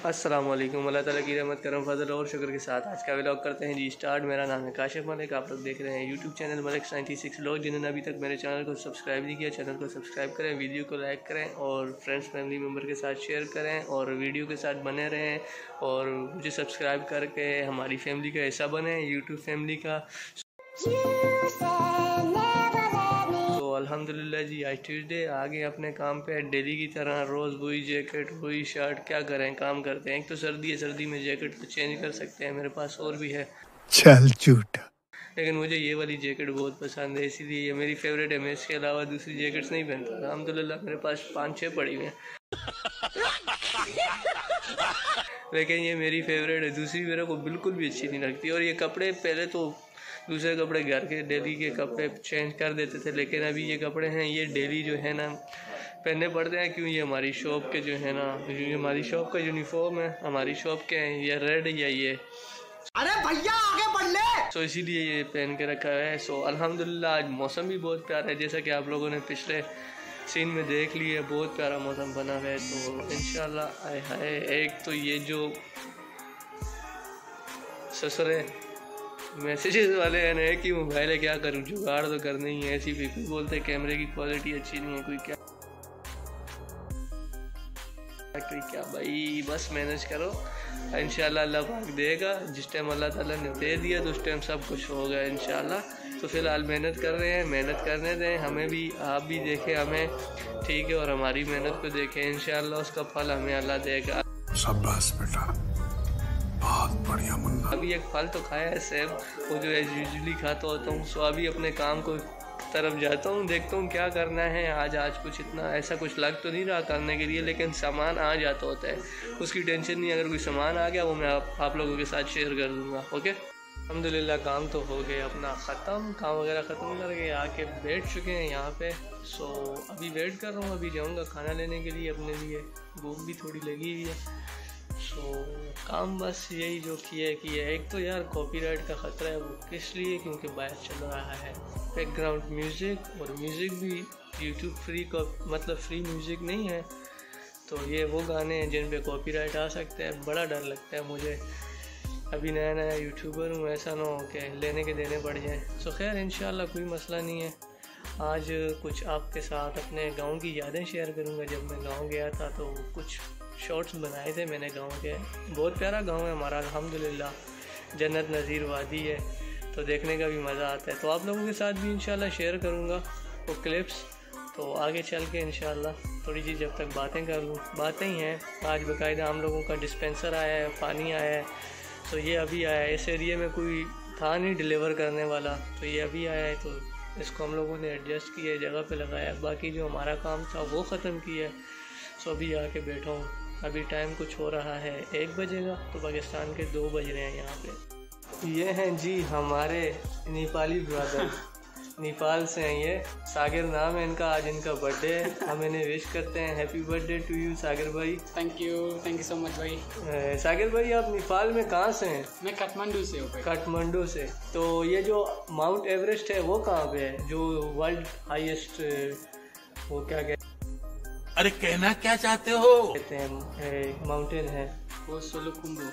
अस्सलाम वालेकुम। अल्लाह ताला की रहमत करम फजल और शुक्र के साथ आज का व्लॉग करते हैं जी स्टार्ट। मेरा नाम है काशिफ मलिक, आप लोग देख रहे हैं यूट्यूब चैनल मलिक 96 लोग। जिन्होंने अभी तक मेरे चैनल को सब्सक्राइब नहीं किया, चैनल को सब्सक्राइब करें, वीडियो को लाइक करें और फ्रेंड्स फैमिली मेम्बर के साथ शेयर करें और वीडियो के साथ बने रहें और मुझे सब्सक्राइब करके हमारी फैमिली का हिस्सा बने, यूट्यूब फैमिली का। अल्हम्दुलिल्लाह जी आज ट्यूसडे आ गए अपने काम पे डेली की तरह। रोज़ वही जैकेट वही शर्ट, क्या करें, काम करते हैं। एक तो सर्दी है, सर्दी में जैकेट तो चेंज कर सकते हैं, मेरे पास और भी है, चल झूठा। लेकिन मुझे ये वाली जैकेट बहुत पसंद है, इसीलिए ये मेरी फेवरेट है। मैं इसके अलावा दूसरी जैकेट्स नहीं पहनता। अल्हम्दुलिल्लाह मेरे पास 5-6 पड़ी हुई हैं लेकिन ये मेरी फेवरेट है। दूसरी मेरे को बिल्कुल भी अच्छी नहीं लगती। और ये कपड़े पहले तो दूसरे कपड़े घर के डेली के कपड़े चेंज कर देते थे, लेकिन अभी ये कपड़े हैं ये डेली जो है ना पहनने पड़ते हैं। क्यों, ये हमारी शॉप के जो है ना, ये हमारी शॉप का यूनिफॉर्म है, हमारी शॉप के हैं, ये रेड या ये, अरे भैया आगे बढ़ ले। सो इसीलिए ये पहन के रखा है। सो अल्हम्दुलिल्लाह आज मौसम भी बहुत प्यारा है, जैसा कि आप लोगों ने पिछले सीन में देख लिया, बहुत प्यारा मौसम बना है। तो इंशाल्लाह आए हाय। एक तो ये जो ससुरे मैसेजेस वाले हैं ना, एक ही मोबाइल है, क्या करूँ, जुगाड़ तो करना ही है। ऐसी भी कोई बोलते हैं कैमरे की क्वालिटी अच्छी नहीं है, कोई क्या भाई, बस मैनेज करो, इंशाल्लाह अल्लाह पाक देगा। जिस टाइम अल्लाह ताला ने दे दिया तो उस टाइम सब कुछ होगा इंशाल्लाह। तो फिलहाल मेहनत कर रहे हैं, मेहनत करने दें हमें भी, आप भी देखें हमें, ठीक है, और हमारी मेहनत को देखें, इंशाल्लाह उसका फल हमें अल्लाह देगा। शाबाश बेटा, बहुत बढ़िया मुन्ना। अभी एक फल तो खाया है सेब, वो जो यूजुअली खाता होता हूँ। सो अभी अपने काम को तरफ जाता हूँ, देखता हूँ क्या करना है। आज कुछ इतना ऐसा कुछ लग तो नहीं रहा करने के लिए, लेकिन सामान आ जाता होता है, उसकी टेंशन नहीं। अगर कोई सामान आ गया वो मैं आप लोगों के साथ शेयर कर दूँगा। ओके, अल्हम्दुलिल्लाह काम तो हो गया अपना ख़त्म, काम वगैरह ख़त्म करके आके बैठ चुके हैं यहाँ पे। सो अभी वेट कर रहा हूँ, अभी जाऊँगा खाना लेने के लिए अपने लिए, भूख भी थोड़ी लगी हुई है। सो काम बस यही जो किया है। एक तो यार कॉपीराइट का ख़तरा है, वो किस लिए, क्योंकि बाहर चल रहा है बैकग्राउंड म्यूज़िक, और म्यूज़िक भी यूट्यूब फ्री का मतलब फ्री म्यूज़िक नहीं है। तो ये वो गाने हैं जिन पे कॉपीराइट आ सकते हैं, बड़ा डर लगता है मुझे। अभी नया नया यूट्यूबर हूँ, ऐसा ना हो कि लेने के देने पड़ जाए। सो खैर इंशाल्लाह कोई मसला नहीं है। आज कुछ आपके साथ अपने गाँव की यादें शेयर करूँगा। जब मैं गाँव गया था तो कुछ शॉर्ट्स बनाए थे मैंने गांव के। बहुत प्यारा गांव है हमारा अल्हम्दुलिल्लाह, जन्नत नज़ीर वादी है, तो देखने का भी मज़ा आता है। तो आप लोगों के साथ भी इंशाल्लाह शेयर करूंगा वो क्लिप्स। तो आगे चल के इंशाल्लाह थोड़ी सी जब तक बातें कर लूँ, बातें ही हैं। आज बाकायदा हम लोगों का डिस्पेंसर आया है, पानी आया है। तो ये अभी आया है, इस एरिए में कोई था नहीं डिलीवर करने वाला, तो ये अभी आया है। तो इसको हम लोगों ने एडजस्ट किया, जगह पे लगाया। बाकी जो हमारा काम था वो ख़त्म किया। सो अभी आके बैठा हूँ। अभी टाइम कुछ हो रहा है 1 बजेगा, तो पाकिस्तान के 2 बज रहे हैं यहाँ पे। ये हैं जी हमारे नेपाली ब्रदर, नेपाल से हैं ये, सागर नाम है इनका। आज इनका बर्थडे है, हम इन्हें विश करते हैं happy birthday to you Sagar भाई। थैंक यू सो मच भाई। सागर भाई आप नेपाल में कहाँ से हैं? मैं काठमांडू से हूँ। काठमांडू से। तो ये जो माउंट एवरेस्ट है वो कहाँ पे है, जो वर्ल्ड हाईएस्ट, वो क्या कहते, अरे कहना क्या चाहते हो? कहते हैं माउंटेन है वो सोलुखुम्बु।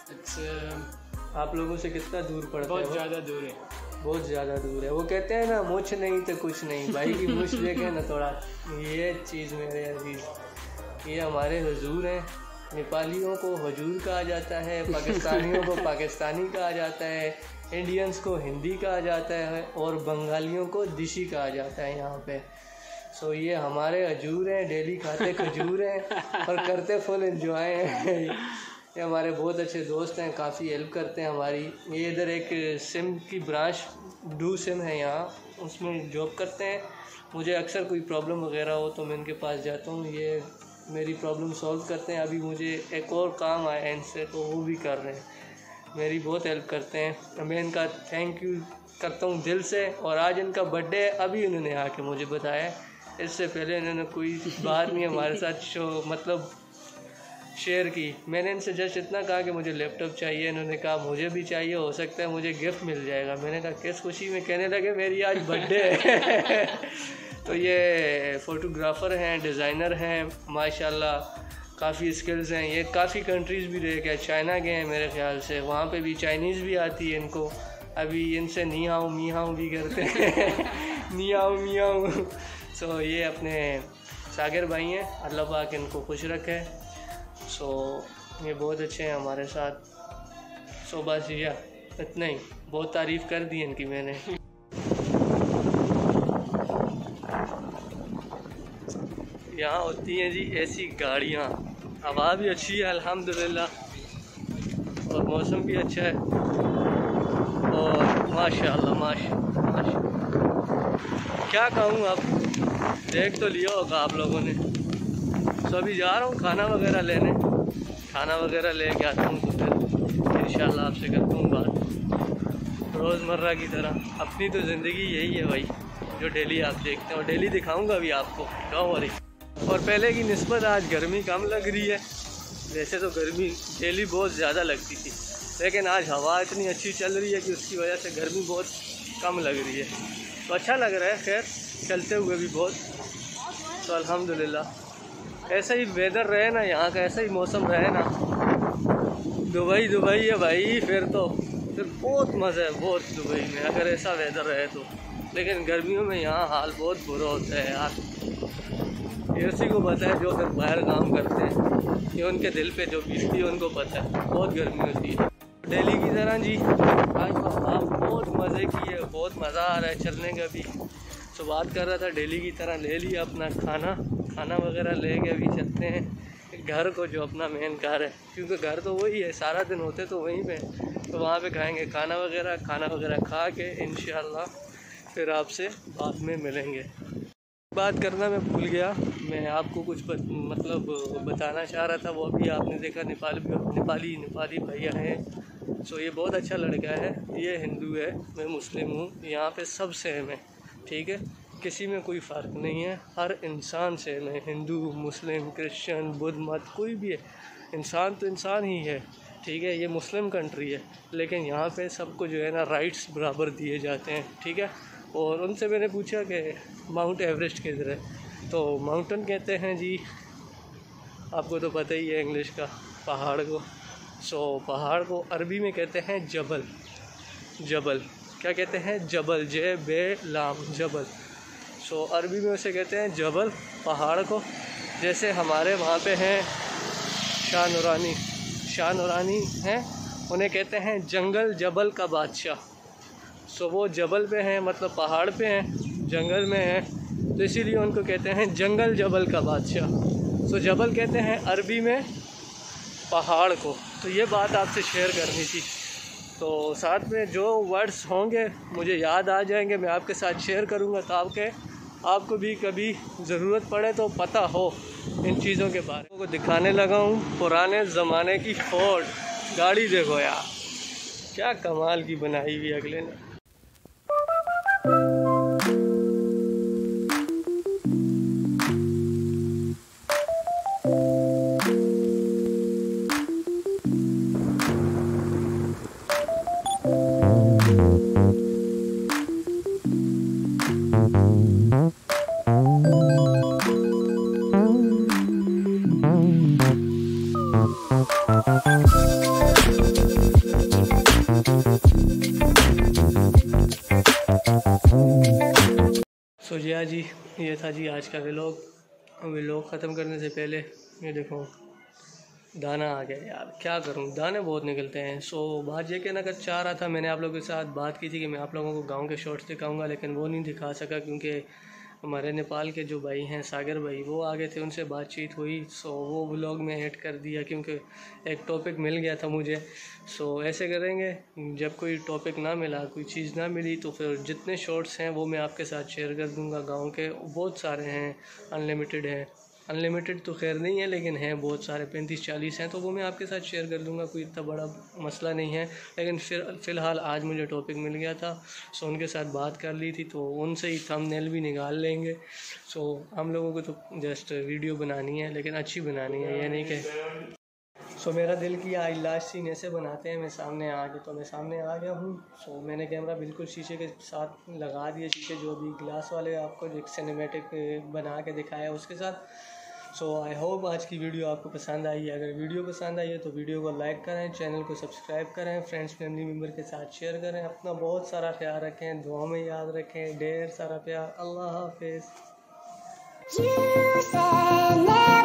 आप लोगों से कितना दूर पड़ता है? बहुत ज़्यादा दूर है, बहुत ज़्यादा दूर है। वो कहते हैं ना मुझ नहीं तो कुछ नहीं, भाई की मुझ देखे ना थोड़ा। ये चीज़ मेरे अजीज, ये हमारे हुजूर हैं। नेपालियों को हुजूर कहा जाता है, पाकिस्तानियों को पाकिस्तानी कहा जाता है, इंडियंस को हिंदी कहा जाता है, और बंगालियों को दिशी कहा जाता है यहाँ पे। सो ये हमारे हजूर हैं, डेली खाते खजूर हैं और करते फुल एंजॉय हैं। ये हमारे बहुत अच्छे दोस्त हैं, काफ़ी हेल्प करते हैं हमारी। ये इधर एक सिम की ब्रांच डू सिम है यहाँ, उसमें जॉब करते हैं। मुझे अक्सर कोई प्रॉब्लम वगैरह हो तो मैं इनके पास जाता हूँ, ये मेरी प्रॉब्लम सॉल्व करते हैं। अभी मुझे एक और काम आया है इनसे, तो वो भी कर रहे हैं, मेरी बहुत हेल्प करते हैं। मैं इनका थैंक यू करता हूँ दिल से। और आज इनका बर्थडे है, अभी उन्होंने आके मुझे बताया, इससे पहले इन्होंने कोई बात नहीं हमारे साथ मतलब शेयर की। मैंने इनसे जस्ट इतना कहा कि मुझे लैपटॉप चाहिए, इन्होंने कहा मुझे भी चाहिए, हो सकता है मुझे गिफ्ट मिल जाएगा। मैंने कहा किस खुशी में, कहने लगे मेरी आज बर्थडे है। तो ये फ़ोटोग्राफ़र हैं, डिज़ाइनर हैं माशाल्लाह, काफ़ी स्किल्स हैं। ये काफ़ी कंट्रीज़ भी रह गए, चाइना गए हैं मेरे ख्याल से, वहाँ पे भी चाइनीज़ भी आती है इनको। अभी इनसे नी हाउ मी हाउ भी करते हैं नी हाउ मी हाउ। सो ये अपने सागर भाई हैं, अल्लाह पाक इनको खुश रखे। सो ये बहुत अच्छे हैं हमारे साथ। सो बस या इतना ही, बहुत तारीफ़ कर दी इनकी मैंने। यहाँ होती हैं जी ऐसी गाड़ियाँ, हवा भी अच्छी है अल्हम्दुलिल्लाह, और मौसम भी अच्छा है, और माशाल्लाह माशा क्या कहूँ, आप देख तो लिया होगा आप लोगों ने। तो अभी जा रहा हूँ खाना वगैरह लेने, खाना वगैरह ले के आता हूँ, तो फिर इंशाल्लाह आपसे करता हूँ बात रोज़मर्रा की तरह। अपनी तो ज़िंदगी यही है भाई, जो डेली आप देखते हैं, और डेली दिखाऊँगा भी आपको, डोंट वरी। और पहले की निस्बत आज गर्मी कम लग रही है। वैसे तो गर्मी डेली बहुत ज़्यादा लगती थी, लेकिन आज हवा इतनी अच्छी चल रही है कि उसकी वजह से गर्मी बहुत कम लग रही है, तो अच्छा लग रहा है। खैर चलते हुए भी बहुत, तो अल्हम्दुलिल्लाह ऐसा ही वेदर रहे ना, यहाँ का ऐसा ही मौसम रहे ना। दुबई दुबई है भाई, फिर बहुत मज़ा है बहुत दुबई में, अगर ऐसा वेदर रहे तो। लेकिन गर्मियों में यहाँ हाल बहुत बुरा होता है यार, ये उसी को पता है जो फिर बाहर काम करते हैं, ये उनके दिल पे जो बीतती है उनको पता है, बहुत गर्मी होती है। दिल्ली की तरह जी आज आप बहुत मज़े की है, बहुत मज़ा आ रहा है चलने का भी। तो बात कर रहा था दिल्ली की तरह ले लिया अपना खाना वगैरह ले के अभी चलते हैं घर को, जो अपना मेन घर है, क्योंकि घर तो वही है, सारा दिन होते तो वहीं पे, तो वहाँ पे खाएंगे खाना वगैरह खा के इंशाल्लाह फिर आपसे बाद में मिलेंगे। बात करना मैं भूल गया, मैं आपको कुछ बताना चाह रहा था, वो अभी आपने देखा नेपाली भैया हैं। सो ये बहुत अच्छा लड़का है, ये हिंदू है, मैं मुस्लिम हूँ, यहाँ पे सब सेम है, ठीक है, किसी में कोई फ़र्क नहीं है, हर इंसान सेम है, हिंदू मुस्लिम क्रिश्चियन बुद्ध मत कोई भी है, इंसान तो इंसान ही है, ठीक है। ये मुस्लिम कंट्री है, लेकिन यहाँ पे सबको जो है ना राइट्स बराबर दिए जाते हैं, ठीक है। और उनसे मैंने पूछा कि माउंट एवरेस्ट किधर है, तो माउंटेन कहते हैं जी, आपको तो पता ही है इंग्लिश का, पहाड़ को। सो पहाड़ को अरबी में कहते हैं जबल, क्या कहते हैं, जबल, लाम जबल। सो अरबी में उसे कहते हैं जबल, पहाड़ को। जैसे हमारे वहाँ पे हैं शाह नूरानी हैं, उन्हें कहते हैं जंगल जबल का बादशाह। सो वो जबल पे हैं, मतलब पहाड़ पे हैं, जंगल में हैं, तो इसीलिए उनको कहते हैं जंगल जबल का बादशाह। सो जबल कहते हैं अरबी में पहाड़ को। तो ये बात आपसे शेयर करनी थी, तो साथ में जो वर्ड्स होंगे मुझे याद आ जाएंगे, मैं आपके साथ शेयर करूँगा, तो आपको भी कभी ज़रूरत पड़े तो पता हो इन चीज़ों के बारे में। दिखाने लगा हूँ पुराने ज़माने की फोर्ड गाड़ी, देखो यार क्या कमाल की बनाई हुई अगले ने। सो जी ये था जी आज का व्लॉग ख़त्म करने से पहले ये देखो दाना आ गया यार, क्या करूं, दाने बहुत निकलते हैं। सो बात ये कहना कर चाह रहा था, मैंने आप लोगों के साथ बात की थी कि मैं आप लोगों को गांव के शॉर्ट्स दिखाऊंगा, लेकिन वो नहीं दिखा सका क्योंकि हमारे नेपाल के जो भाई हैं सागर भाई, वो आ गए थे, उनसे बातचीत हुई। सो वो व्लॉग में ऐड कर दिया क्योंकि एक टॉपिक मिल गया था मुझे। सो ऐसे करेंगे, जब कोई टॉपिक ना मिला, कोई चीज़ ना मिली, तो फिर जितने शॉर्ट्स हैं वो मैं आपके साथ शेयर कर दूंगा। गांव के बहुत सारे हैं, अनलिमिटेड हैं, अनलिमिटेड तो खैर नहीं है लेकिन हैं बहुत सारे, 35-40 हैं, तो वो मैं आपके साथ शेयर कर दूंगा, कोई इतना बड़ा मसला नहीं है। लेकिन फ़िलहाल आज मुझे टॉपिक मिल गया था, सो उनके साथ बात कर ली थी, तो उनसे ही थंबनेल भी निकाल लेंगे। सो हम लोगों को तो जस्ट वीडियो बनानी है, लेकिन अच्छी बनानी है, ये नहीं कि सो मेरा दिल किया आज लास्ट सीन ऐसे बनाते हैं, मैं सामने आ गया, तो मैं सामने आ गया हूँ। सो मैंने कैमरा बिल्कुल शीशे के साथ लगा दिया, शीशे जो अभी ग्लास वाले आपको जो सिनेमैटिक बना के दिखाया उसके साथ। सो आई होप आज की वीडियो आपको पसंद आई है। अगर वीडियो पसंद आई है तो वीडियो को लाइक करें, चैनल को सब्सक्राइब करें, फ्रेंड्स फैमिली मेम्बर के साथ शेयर करें। अपना बहुत सारा ख्याल रखें, दुआ में याद रखें। ढेर सारा प्यार। अल्लाह हाफिज़।